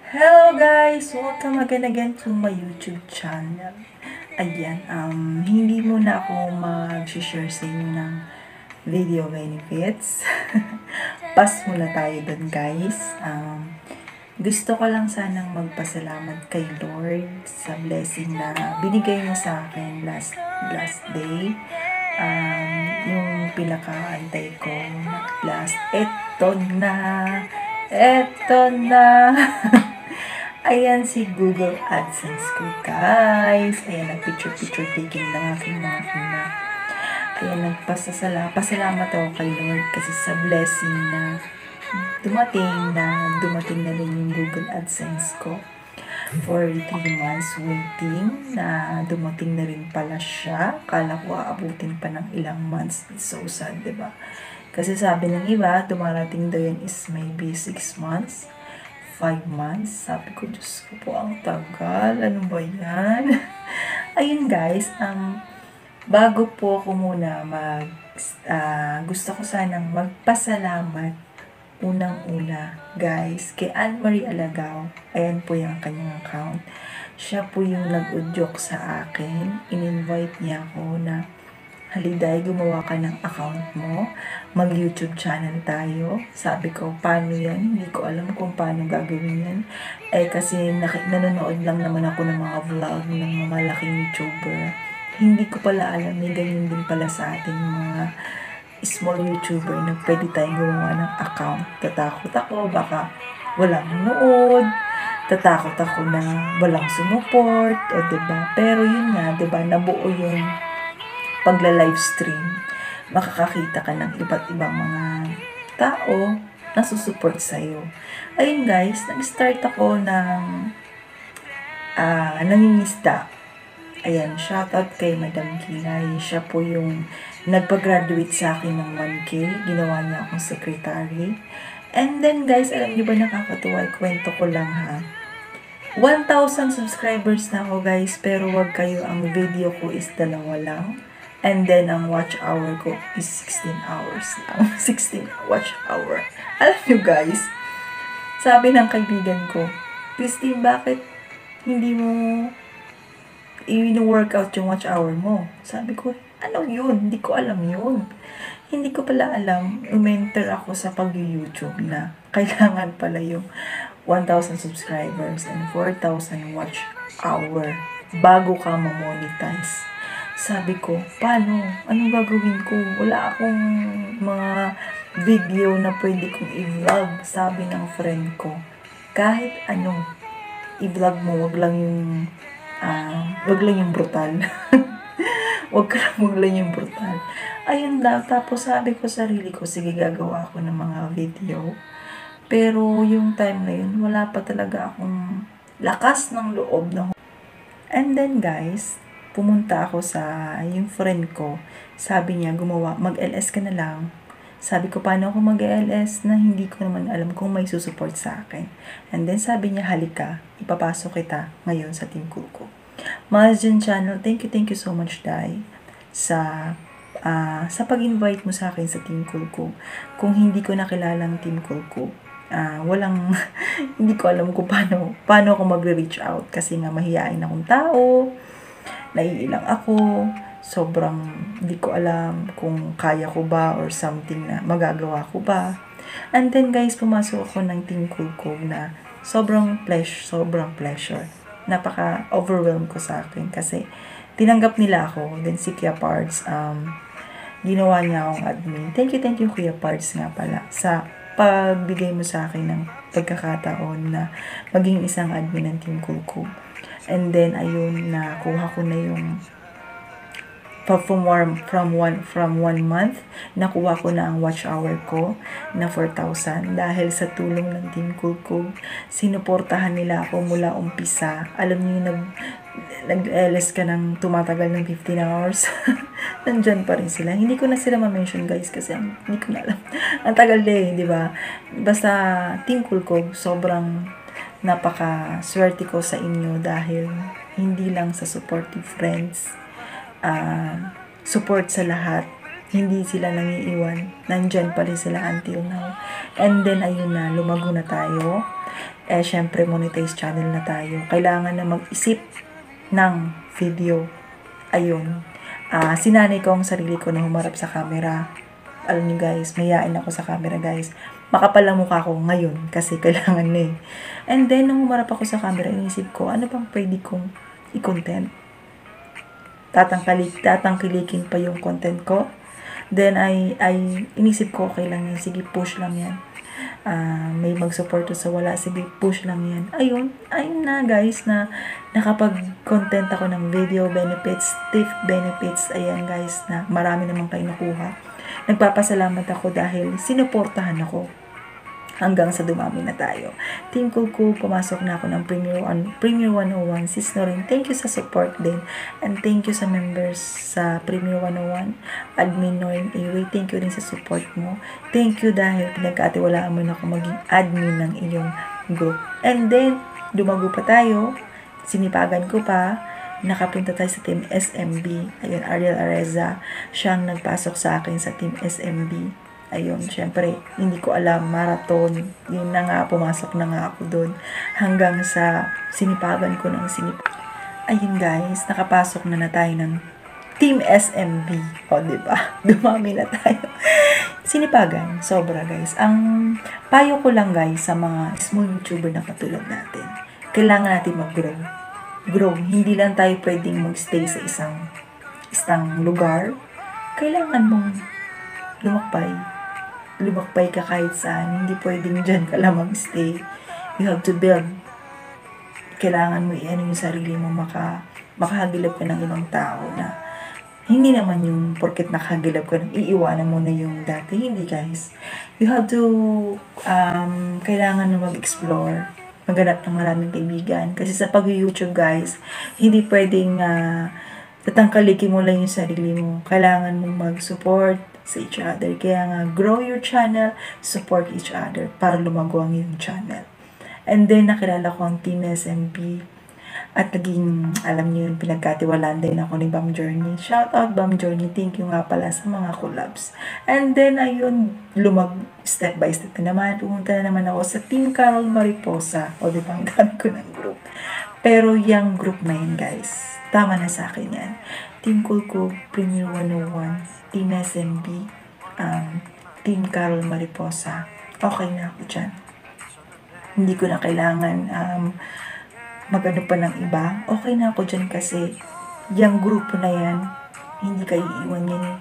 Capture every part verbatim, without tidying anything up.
Hello guys! Welcome again again to my YouTube channel. Ayan, um, hindi muna ako mag-share sa inyo ng video benefits. Pass muna tayo dun guys. Um, gusto ko lang sanang magpasalamat kay Lord sa blessing na binigay niya sa akin last, last day. Um, yung pinaka-antay ko last, eto na! Eto na! Ayan si Google AdSense ko, guys. Ayan, nag-picture-picture taking ng aking mga ina. Ayan, nagpasasala. Pasalamat ako kay Lord kasi sa blessing na dumating na dumating na rin yung Google AdSense ko. For three months waiting na dumating na rin pala siya. Kala ko aabutin pa ng ilang months. It's so sad, diba? Kasi sabi ng iba, dumarating daw yan is maybe six months. five months. Sabi ko, Diyos ko po, ang tagal. Ano ba yan? Ayun guys, um, bago po ako muna mag, uh, gusto ko sanang magpasalamat unang-una, guys, kay Anne-Marie Alagao. Ayan po yung kanyang account. Siya po yung nag-udyok sa akin. In-invite niya ako na, Haliday, gumawa ka ng account mo, mag-YouTube channel tayo. Sabi ko, paano yan? Hindi ko alam kung paano gagawin yan. Eh, kasi nanonood lang naman ako ng mga vlog ng mga malaking YouTuber. Hindi ko pala alam, may ganyan din pala sa ating mga small YouTuber na pwede tayong gumawa ng account. Tatakot ako, baka walang nood. Tatakot ako na walang sumuport, o diba? Pero yun nga, diba, nabuo yung pagla-livestream, makakakita ka ng iba't ibang mga tao na susupport sa'yo. Ayun guys, nag-start ako ng uh, nangingisda. Ayan, shoutout kay Madam Kinay. Siya po yung nagpa-graduate sa akin ng one K. Ginawa niya akong secretary. And then guys, alam niyo ba, nakakatuwa, kwento ko lang ha. one thousand subscribers na ako guys, pero wag kayo, ang video ko is dalawa lang. And then, ang watch hour ko is sixteen hours lang. sixteen watch hour. Alam nyo guys, sabi ng kaibigan ko, Christine, bakit hindi mo i-workout yung watch hour mo? Sabi ko, ano yun? Hindi ko alam yun. Hindi ko pala alam, umenter ako sa pag-YouTube na kailangan pala yung one thousand subscribers and four thousand watch hour bago ka ma-monetize. Sabi ko, paano? Anong gagawin ko? Wala akong mga video na pwede kong i-vlog. Sabi ng friend ko, kahit ano, i-vlog mo, wag lang yung, uh, wag lang yung brutal. wag ka lang, wag lang yung brutal. Ayun lang, tapos sabi ko sarili ko, sige, gagawa ako ng mga video. Pero yung time na yun, wala pa talaga akong lakas ng loob na. And then guys, pumunta ako sa yung friend ko. Sabi niya, gumawa, mag-L S ka na lang. Sabi ko, paano ako mag-L S na hindi ko naman alam kung may susupport sa akin. And then sabi niya, halika, ipapasok kita ngayon sa Team Kuko. Mahal channel, thank you, thank you so much, Dai, sa uh, sa pag-invite mo sa akin sa Team Kuko. Kung hindi ko nakilala ang Team Kuko, uh, walang, hindi ko alam kung paano, paano ako mag-reach out. Kasi nga, mahihain akong tao, naiilang ako, sobrang hindi ko alam kung kaya ko ba or something na magagawa ko ba. And then guys, pumasok ako ng Team Kuko na sobrang pleasure, sobrang pleasure. Napaka-overwhelmed ko sa akin kasi tinanggap nila ako. Then si Kuya Pards, um, ginawa niya akong admin. Thank you, thank you Kuya Pards nga pala sa pagbigay mo sa akin ng pagkakataon na maging isang admin ng Team Kuko. And then, ayun, nakuha ko na yung from one, from one, from one month, nakuha ko na ang watch hour ko na four thousand. Dahil sa tulong ng Team Kuko, sinuportahan nila ako mula umpisa. Alam niyo, nag, nag-L S ka ng tumatagal ng fifteen hours. Nandyan pa rin sila. Hindi ko na sila ma-mention guys kasi hindi ko na alam. Ang tagal eh, di ba? Basta Team Kuko, sobrang napaka-swerte ko sa inyo dahil hindi lang sa supportive friends, uh, support sa lahat, hindi sila nangiiwan. Nandyan pa rin sila until now. And then, ayun na, lumago na tayo. Eh, syempre, monetize channel na tayo. Kailangan na mag-isip ng video. Ayun. Uh, sinanay ko ang sarili ko na humarap sa camera. Alam niyo guys, mayain ako sa camera guys. Makapal ang mukha ko ngayon kasi kailangan na eh. And then, nung humarap ako sa camera, inisip ko, ano bang pwede kong i-content? Tatangkalik, tatangkilikin pa yung content ko. Then, ay, ay inisip ko, okay lang yan. Sige, push lang yan. Uh, may mag-support sa wala. Sige, push lang yan. Ayun, ayun na guys, na nakapag-content ako ng video benefits, tip benefits. Ayan guys, na marami naman kayo nakuha. Nagpapasalamat ako dahil sinuportahan ako hanggang sa dumami na tayo. Team Kuku, pumasok na ako ng Premier, one, Premier one oh one. Sis Norin, thank you sa support din. And thank you sa members sa Premier one oh one. Admin Norin Away, thank you rin sa support mo. Thank you dahil pinagkatiwalaan mo na ako maging admin ng iyong group. And then, dumago pa tayo. Sinipagan ko pa. Nakapunta tayo sa Team S M B. Ayun, Ariel Areza. Siyang nagpasok sa akin sa Team S M B. Ayun, syempre, hindi ko alam, marathon. Yun na nga, pumasok na nga ako doon. Hanggang sa sinipagan ko ng sinip. Ayun guys, nakapasok na na tayo ng Team S M B. O, diba? Dumami na tayo. Sinipagan, sobra guys. Ang payo ko lang guys sa mga small YouTuber na katulad natin, kailangan natin mag-grow. Grow. Hindi lang tayo pwedeng mag-stay sa isang, isang lugar. Kailangan mong lumakbay. Lumakbay ka kahit saan. Hindi pwedeng dyan ka lang mag-stay. You have to build. Kailangan mo i-ano yung sarili mo, maka, makahagilap ka ng ibang tao na hindi naman yung porket nakahagilap ka ng iiwanan mo na yung dati. Hindi guys. You have to, um, kailangan na mag-explore. Maghanap ng maraming kaibigan. Kasi sa pag-YouTube guys, hindi pwedeng uh, tatangkalikin mo lang yung sarili mo. Kailangan mong mag-support sa each other. Kaya nga, grow your channel, support each other para lumago ang iyong channel. And then, nakilala ko ang Team S M B. At naging, alam niyo yun, pinagkatiwalaan din ako ni Bam Journey. Shout out Bam Journey. Thank you nga pala sa mga collabs. And then, ayun, lumag, step by step na naman. Pumunta na naman ako sa Team Carol Mariposa. O, di ba, ang dami ko ng group. Pero, yung group na yun, guys, tama na sa akin yan. Team Kulku, Premier one oh one, Team S M B, um, Team Carol Mariposa. Okay na ako dyan. Hindi ko na kailangan um, mag-ano pa ng iba. Okay na ako dyan kasi yung grupo na yan, hindi kayo iiwan yan.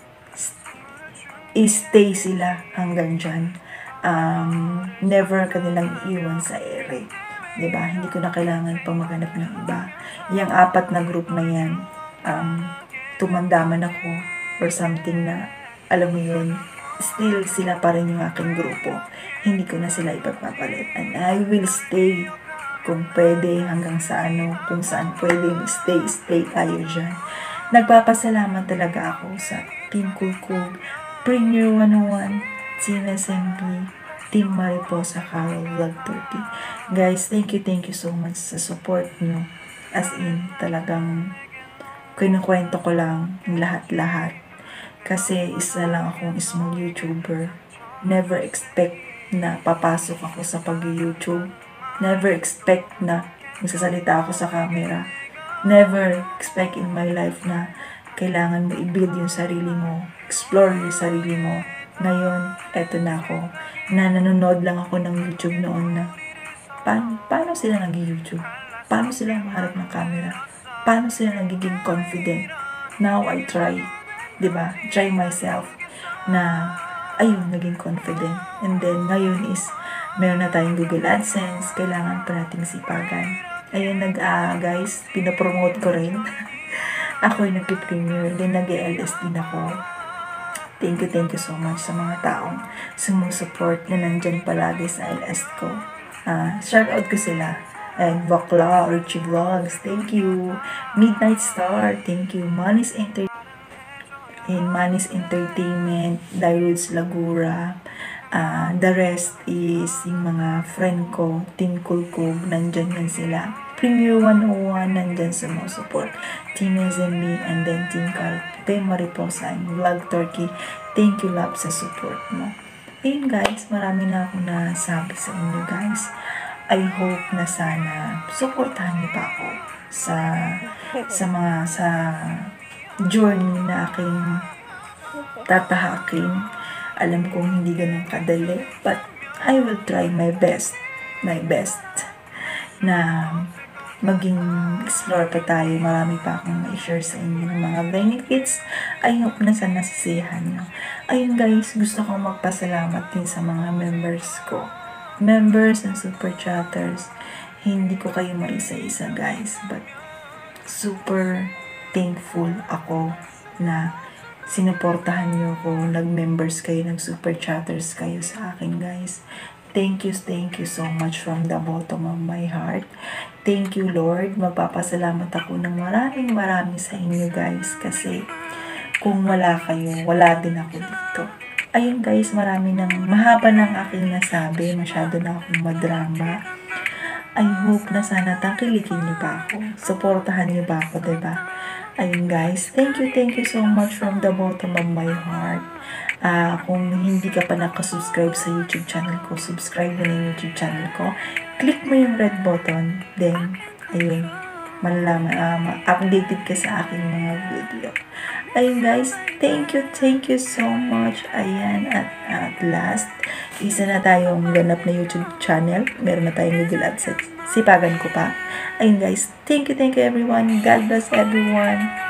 I-stay sila hanggang dyan. Um, never kanilang iiwan sa ere. Diba? Hindi ko na kailangan pang maghanap ng iba. Yung apat na group na yan, um, tumandaman ako or something na, alam mo yun, still sila pa rin yung aking grupo. Hindi ko na sila ipagpapalit. And I will stay kung pwede hanggang sa ano, kung saan pwede stay, stay tayo dyan. Nagpapasalamat talaga ako sa Team Kulkug, Premier one oh one, Team S M B, Team Mariposa, Carol Vlog thirty. Guys, thank you, thank you so much sa support nyo. As in, talagang kinukwento ko lang yung lahat-lahat. Kasi isa lang akong small YouTuber. Never expect na papasok ako sa pag-YouTube. Never expect na magsasalita ako sa camera. Never expect in my life na kailangan mo i-build yung sarili mo. Explore yung sarili mo. Ngayon, eto na ako. Na nanonood lang ako ng YouTube noon na paano, paano sila nag-YouTube? Paano sila maharap ng camera? Paano sila nagiging confident? Now, I try. Diba? Try myself na ayun, naging confident. And then, ngayon is meron na tayong Google AdSense. Kailangan pa nating sipagan. Ayun, nag, uh, guys, pinapromote ko rin. Ako yung nag-premier. Then, nag-L S din ako. Thank you, thank you so much sa mga taong sumusupport na nandyan palagi sa L S ko. Uh, shout out ko sila. And Bakla, Richie Vlogs, thank you. Midnight Star, thank you. Manis Entertainment. In Manis Entertainment, Dairudes Lagura, uh, the rest is yung mga friend ko, Team Kulkug, nandyan yan sila. Premier one oh one, nandyan sa mga support. Team S M B, and then Team Carl, Team Mariposa, and Vlog Turkey. Thank you, love, sa support mo. Ayun guys, marami na ako nasabi sa inyo guys. I hope na sana supportahan niyo pa ako sa sa mga sa journey na aking tatahakin. Alam kong hindi ganun kadali, but I will try my best, my best na maging explore pa tayo. Marami pa akong ma-share sa inyo ng mga benefits. I hope na sana nasisiyahan nyo. Ayun guys, gusto kong magpasalamat din sa mga members ko. Members and super chatters. Hindi ko kayo maisa-isa guys, but super thankful ako na sinuportahan nyo ko, nag-members kayo, nag-super chatters kayo sa akin guys. Thank you, thank you so much from the bottom of my heart. Thank you, Lord. Magpapasalamat ako ng maraming maraming sa inyo guys, kasi kung wala kayo, wala din ako dito. Ayun guys, marami nang mahaba ng aking nasabi, masyado na akong madrama. I hope na sana tangkilikin niyo pa ako, suportahan niyo ba ako, diba? Ayun guys, thank you, thank you so much from the bottom of my heart. Uh, kung hindi ka pa nakasubscribe sa YouTube channel ko, subscribe mo na yung YouTube channel ko. Click mo yung red button. Then, ayun, malalaman, uh, updated ka sa aking mga video. Ayun guys, thank you, thank you so much. Ayan, at, at last, isa na tayong ganap na YouTube channel. Meron na tayong Google AdSense. Sipagan ko pa. Ayun guys, thank you, thank you everyone. God bless everyone.